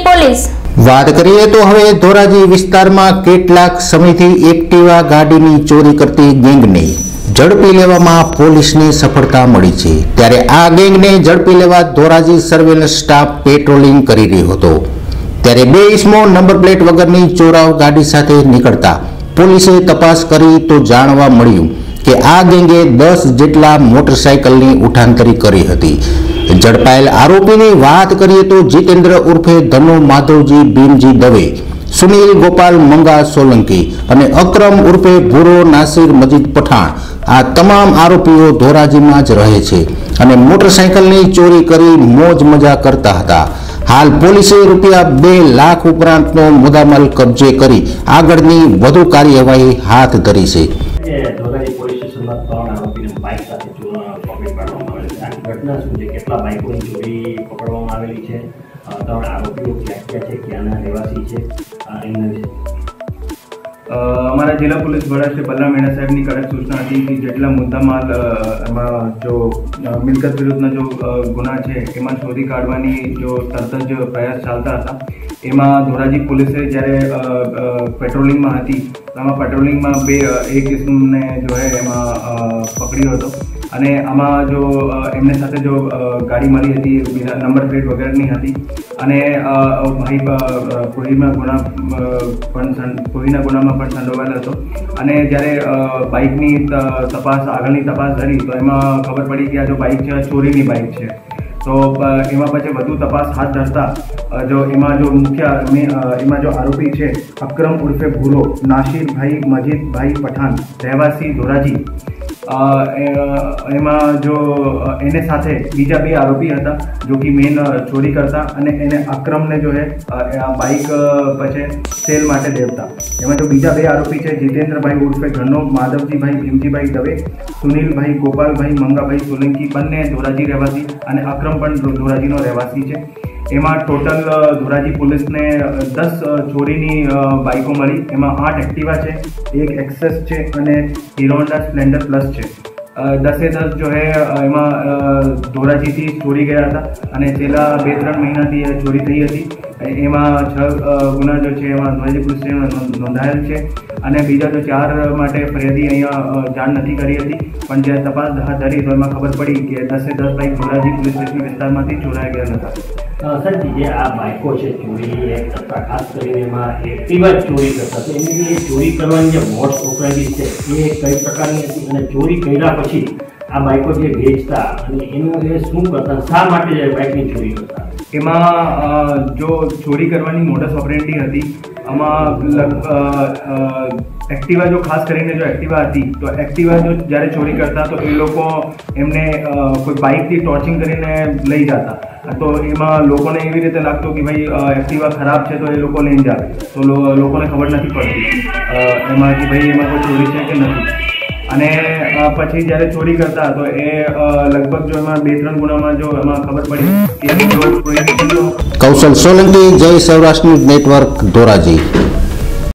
Police. વાત કરીએ તો હવે ધોરાજી વિસ્તારમાં કેટલાક સમયથી એક્ટિવા ગાડીની ચોરી કરતી ગેંગને ઝડપી લેવામાં પોલીસને સફળતા મળી છે। ત્યારે આ ગેંગને ઝડપી લેવા ધોરાજી સર્વેલન્સ સ્ટાફ પેટ્રોલિંગ કરી રહ્યો હતો। ત્યારે બે ઇસમો નંબર પ્લેટ વગરની ચોરાવ ગાડી સાથે નીકળતા પોલીસે તપાસ કરી તો જાણવા મળ્યું કે આ ગેંગે 10 જેટલા મોટરસાયકલની ઉઠાંતરી કરી હતી। ઝડપાયેલ આરોપીની વાત કરીએ તો જીતેન્દ્ર ઉર્ફે ધનો માધવજી ભીમજી દવે, સુનિલ ગોપાલ મંગા સોલંકી અને અકરમ ઉર્ફે ભૂરો નાસિર મજીદ પઠાણ આ તમામ આરોપીઓ ધોરાજીમાં જ રહે છે અને મોટરસાયકલની ચોરી કરી મોજ મજા કરતા હતા। હાલ પોલીસે રૂપિયા 2 લાખ ઉપરાંતનો મુદ્દામાલ કબજે કરી આગળની વધુ કાર્યવાહી હાથ ધરી છે। घटना शू है, કેટલા બાઇકોની ચોરી પકડવામાં આવેલી છે, ત્રણ આરોપીઓ ક્યાં ક્યાં છે, ક્યાંના રહેવાસી છે, એમના વિશે हमारा जिला पुलिस वड़ा श्री बल्ला मेड़ा साहब की कड़क सूचना थी कि जेटला मुद्दामाल जो मिलकत विरुद्धना जो गुना है एम शोधी काढ़वानी जो तरत ज प्रयास चालता था एमा धोराजी पुलिस जयरे पेट्रोलिंग में थी पेट्रोलिंग में एक किस्म ने जो है एम पकड़ो तो અને આમાં જો એમને સાથે જો ગાડી મળી હતી નંબર પ્લેટ વગરની હતી અને ભાઈ પૂરીના ગુનામાં પણ સંડોવાયેલો હતો અને જ્યારે બાઇકની તપાસ આગળની તપાસ ધરી તો એમાં ખબર પડી કે આ જો બાઇક છે ચોરીની બાઇક છે। तो एमा पछी વધુ તપાસ હાથ ધરતા जो एमा जो मुख्य एमा जो आरोपी है अकरम उर्फे भूरो नासिर भाई मजीद भाई पठान रहवासी धोराजी एमा जो एने साथे बीजा बे आरोपी था जो कि मेन चोरी करता अने एने अक्रम ने जो है बाइक पछे सेल माटे देवता। एमा जो बीजा बे आरोपी है जितेंद्र भाई उर्फे घनो माधवजी भाई भीमजी भाई दवे, सुनील भाई गोपाल भाई मंगा भाई सोलंकी बने धोराजी रहवासी अने अक्रम पण धोराजीनो रहवासी है। एमा टोटल धोराजी पुलिस ने 10 चोरीनी बाइकों मળી। एमा 8 एक्टिवा है, 1 एक्सेस है और हीरो होंडा स्प्लेंडर प्लस है। 10 जो है एमा धोराजी थी चोरी गया था और छेल्ला 2-3 महीना थी चोरी थी थी। एमा 6 गुना जो है एमा धोराजी पुलिस नोंधायेल है और बीजा जो 4 माटे फरियादी अहींया जाण नहीं करी थी पण जे तपास हाथ धरी तो एमां खबर पड़ी कि 10 बाइक धोराजी पुलिस स्टेशन विस्तारमांथी चोराई गया था। सर जी आ बाइको है चोरी एक करता खास करीने एमां एक्टिवा चोरी करता तो एनी जे चोरी करवानी जे मोड्स ऑपरेंडी छे ए कई प्रकारनी हती अने चोरी कर्या पछी आ बाइको जे वेचता अने एनो ए शुं करता शा माटे जे बाइकनी चोरी करता एमां जो चोरी करवानी मोडस ऑपरेंडी हती आमां एक्टिवा जो खास करीने जो एक्टिवा थी तो एक्टिवा जो जयरे चोरी करता तो ये लोग एमने कोई बाइक थी टॉर्चिंग करीने लई जाता तो एमां लोकोने एवी रीते लागतो कि भाई एक्टिवा खराब है तो ये लोग लईने जाए तो लोकोने खबर नहीं पड़ती एमां कि भाई एमां कोई चोरी है कि नहीं। અને પછી જ્યારે ચોરી કરતા તો એ લગભગ જો એમાં 2-3 ગુનામાં જો એમાં ખબર પડી કે કૌશલ સોલંકી, જય સૌરાષ્ટ્ર ન્યૂઝ નેટવર્ક, ધોરાજી।